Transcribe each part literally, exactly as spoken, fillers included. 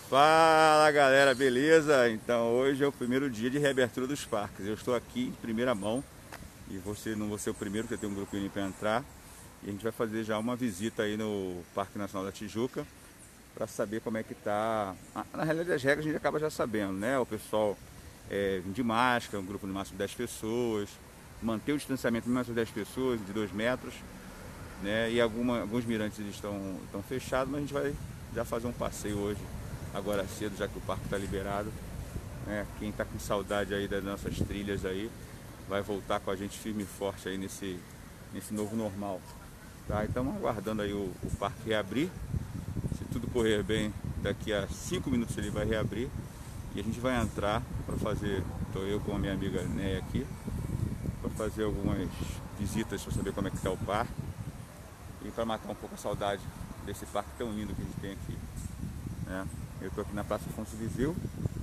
Fala galera, beleza? Então hoje é o primeiro dia de reabertura dos parques. Eu estou aqui em primeira mão e você não vou ser o primeiro, porque tem um grupinho para entrar. E a gente vai fazer já uma visita aí no Parque Nacional da Tijuca para saber como é que tá. Na realidade as regras a gente acaba já sabendo, né? O pessoal é, de máscara, um grupo de máximo de dez pessoas, manter o distanciamento de máximo de dez pessoas, de dois metros, né? E alguma, alguns mirantes estão, estão fechados, mas a gente vai já fazer um passeio hoje, agora cedo, já que o parque está liberado, né? Quem está com saudade aí das nossas trilhas aí, vai voltar com a gente firme e forte aí nesse, nesse novo normal. Tá? Estamos aguardando aí o, o parque reabrir. Se tudo correr bem, daqui a cinco minutos ele vai reabrir. E a gente vai entrar para fazer, estou eu com a minha amiga Néia aqui, para fazer algumas visitas para saber como é que está o parque. E para matar um pouco a saudade desse parque tão lindo que a gente tem aqui. Né? Eu estou aqui na Praça Afonso Viseu.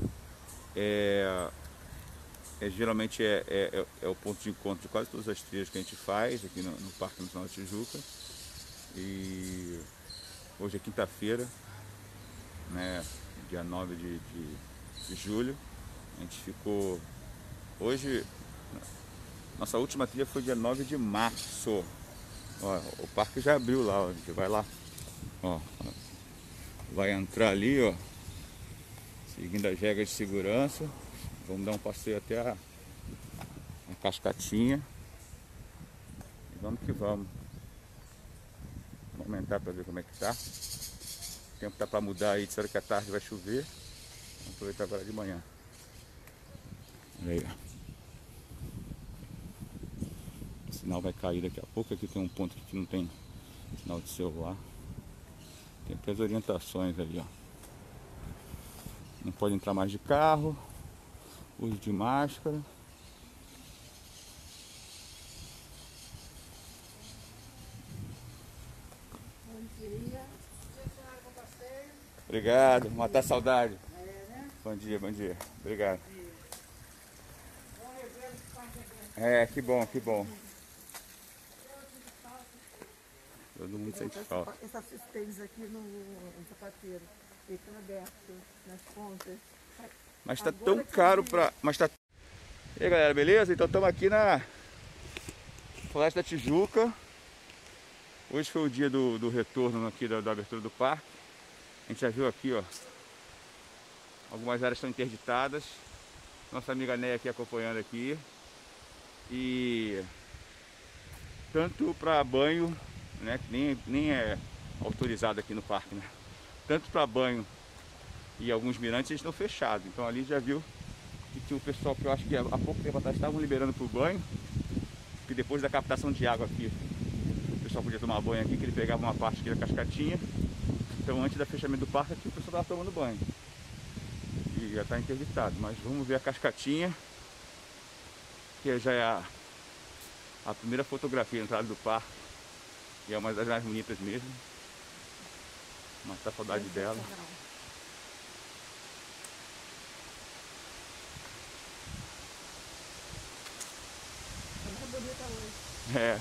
É, é, geralmente é, é, é o ponto de encontro de quase todas as trilhas que a gente faz aqui no, no Parque Nacional da Tijuca. E hoje é quinta-feira, né, dia nove de, de, de julho. A gente ficou... Hoje, nossa última trilha foi dia nove de março. Ó, o parque já abriu lá, ó, a gente vai lá. Ó, vai entrar ali, ó, seguindo as regras de segurança. Vamos dar um passeio até a, a cascatinha. E vamos que vamos. Vamos aumentar para ver como é que tá. O tempo tá para mudar aí, disseram que à tarde vai chover. Vamos aproveitar agora de manhã. Olha aí, ó. O sinal vai cair daqui a pouco. Aqui tem um ponto que não tem sinal de celular. Tem até as orientações ali, ó. Não pode entrar mais de carro. Uso de máscara. Bom dia. Obrigado, matar a saudade. É, né? Bom dia, bom dia. Obrigado. É, que bom, que bom. Todo mundo sente falta. Essa assistência aqui no, no sapateiro, ele tá aberto nas pontas. Mas tá tão caro pra... Mas tá... E aí galera, beleza? Então estamos aqui na Floresta da Tijuca. Hoje foi o dia do, do retorno aqui da, da abertura do parque. A gente já viu aqui, ó, algumas áreas estão interditadas. Nossa amiga Néia aqui acompanhando aqui. E tanto para banho, né, que nem, nem é autorizado aqui no parque, né? Tanto para banho e alguns mirantes eles estão fechados. Então ali já viu que tinha o pessoal que eu acho que há pouco tempo atrás estavam liberando para o banho, que depois da captação de água aqui o pessoal podia tomar banho aqui, que ele pegava uma parte aqui da cascatinha. Então antes do fechamento do parque aqui o pessoal estava tomando banho e já está interditado. Mas vamos ver a cascatinha, que já é a, a primeira fotografia da entrada do parque e é uma das mais bonitas mesmo. Mas tá saudade dela. Bonita hoje. É.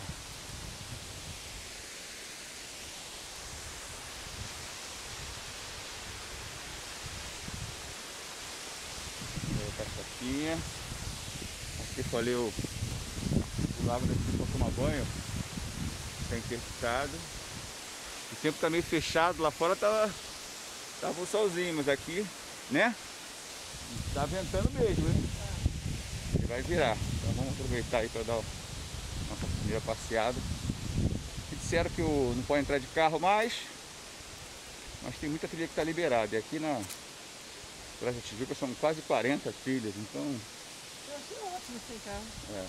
Cascatinha. Aqui falei o, o lago daqui para tomar banho. Está interditado. O tempo tá meio fechado, lá fora tava, tava o solzinho, mas aqui, né? Tá ventando mesmo, hein? Ele vai virar. Então vamos aproveitar aí para dar a nossa primeira passeada. Disseram que o, não pode entrar de carro mais, mas tem muita trilha que está liberada. E aqui na Praça Tijuca são quase quarenta trilhas, então... Eu achei ótimo sem carro.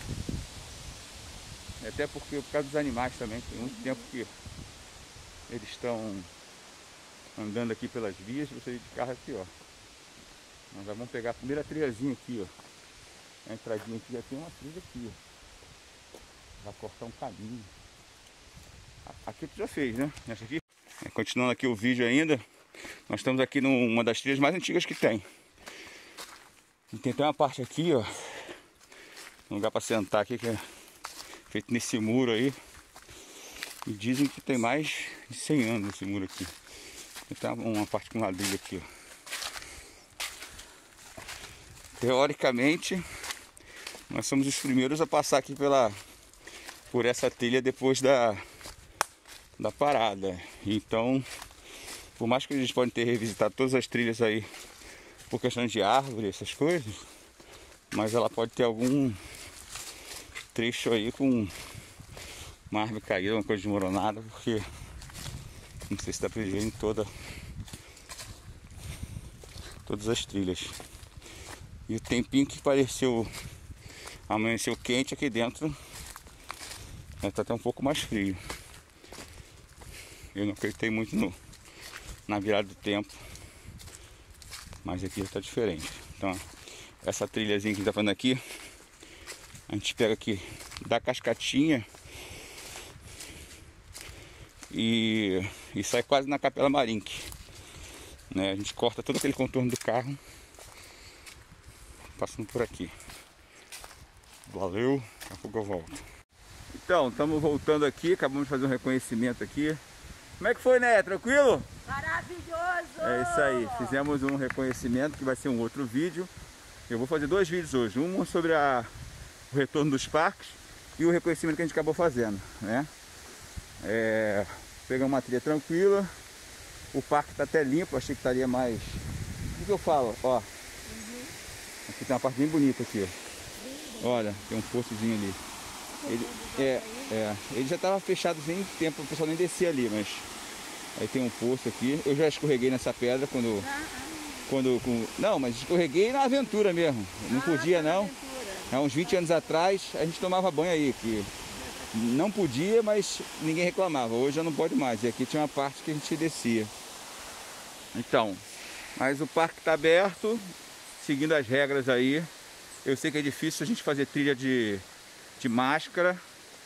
É. Até porque por causa dos animais também, tem muito tempo que eles estão andando aqui pelas vias, você ir de carro aqui, ó. Nós já vamos pegar a primeira trilhazinha aqui, ó. A entradinha aqui já tem uma trilha aqui, ó. Vai cortar um caminho. Aqui tu já fez, né? Essa aqui. É, continuando aqui o vídeo ainda, nós estamos aqui numa das trilhas mais antigas que tem. E tem até uma parte aqui, ó. Um lugar para sentar aqui que é feito nesse muro aí. E dizem que tem mais de cem anos esse muro aqui. Tem uma parte com ladrilho aqui, ó. teoricamente, nós somos os primeiros a passar aqui pela, por essa trilha depois da, da parada. Então, por mais que a gente pode ter revisitado todas as trilhas aí por questão de árvore, essas coisas, mas ela pode ter algum trecho aí com uma árvore caída, uma coisa desmoronada, porque não sei se dá pra ver em toda, todas as trilhas. E o tempinho que pareceu amanheceu quente aqui dentro, está até um pouco mais frio. Eu não acreditei muito no, na virada do tempo, mas aqui já está diferente. Então, essa trilhazinha que a gente está fazendo aqui, a gente pega aqui da Cascatinha e, e sai quase na Capela Marinque, né? A gente corta todo aquele contorno do carro passando por aqui. Valeu, daqui a pouco eu volto. Então, estamos voltando aqui, acabamos de fazer um reconhecimento aqui. Como é que foi, né? Tranquilo? Maravilhoso! É isso aí, fizemos um reconhecimento que vai ser um outro vídeo. Eu vou fazer dois vídeos hoje, um sobre a, o retorno dos parques e o reconhecimento que a gente acabou fazendo, né? É, pegamos uma trilha tranquila, o parque está até limpo, achei que estaria mais... O que eu falo? Ó, aqui tem uma parte bem bonita aqui, ó. Olha, tem um poçozinho ali. Ele, é, é, ele já estava fechado sem tempo, o pessoal nem descia ali, mas aí tem um poço aqui. Eu já escorreguei nessa pedra quando, quando com, não, mas escorreguei na aventura mesmo. Não podia não. Há uns vinte anos atrás a gente tomava banho aí, que não podia, mas ninguém reclamava. Hoje já não pode mais. E aqui tinha uma parte que a gente descia. Então, mas o parque está aberto, seguindo as regras aí. Eu sei que é difícil a gente fazer trilha de, de máscara,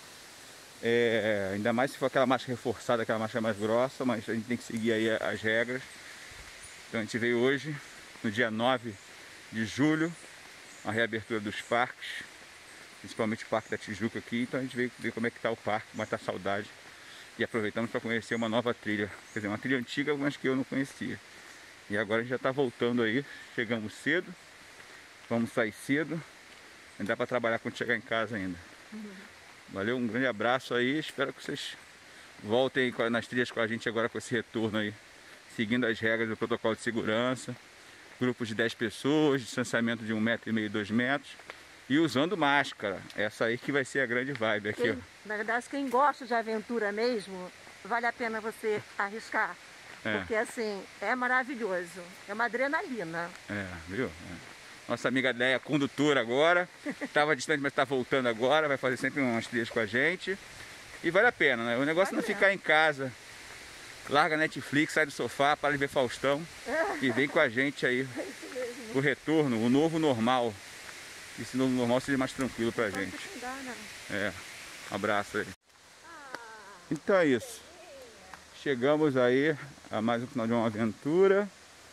é, ainda mais se for aquela máscara reforçada, aquela máscara mais grossa, mas a gente tem que seguir aí as regras. Então a gente veio hoje, no dia nove de julho, a reabertura dos parques, principalmente o Parque da Tijuca aqui, então a gente veio ver como é que está o parque, matar saudade, e aproveitamos para conhecer uma nova trilha, quer dizer, uma trilha antiga, mas que eu não conhecia. E agora a gente já está voltando aí, chegamos cedo. Vamos sair cedo, não dá para trabalhar quando chegar em casa ainda. Uhum. Valeu, um grande abraço aí, espero que vocês voltem nas trilhas com a gente agora com esse retorno aí, seguindo as regras do protocolo de segurança, grupos de dez pessoas, distanciamento de um metro e meio, dois metros, e usando máscara, essa aí que vai ser a grande vibe aqui. Quem, ó. Na verdade, quem gosta de aventura mesmo, vale a pena você arriscar, é. Porque assim, é maravilhoso, é uma adrenalina. É, viu? É. Nossa amiga Deia, condutora agora, estava distante, mas está voltando agora, vai fazer sempre umas trilhas com a gente. E vale a pena, né? O negócio é não ficar em casa, larga a Netflix, sai do sofá, para de ver Faustão e vem com a gente aí o retorno, o novo normal. Esse novo normal seja mais tranquilo pra gente. É, um abraço aí. Então é isso. Chegamos aí a mais um final de uma aventura.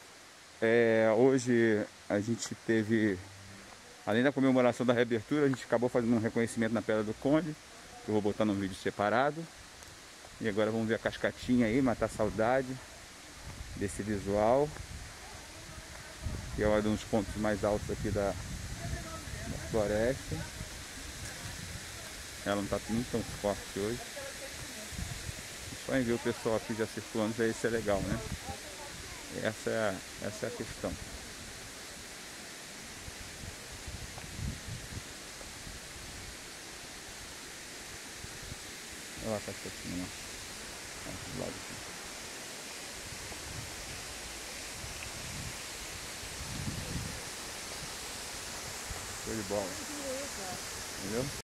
É, hoje a gente teve, além da comemoração da reabertura, a gente acabou fazendo um reconhecimento na Pedra do Conde, que eu vou botar num vídeo separado. E agora vamos ver a Cascatinha aí, matar saudade desse visual, que é um dos pontos mais altos aqui da, da floresta. Ela não está nem tão forte hoje. Só em ver o pessoal aqui já circulando, já isso é legal, né? Essa é a, essa é a questão. Olha lá a Cascatinha, ó. Do lado aqui. Show de bola. Entendeu?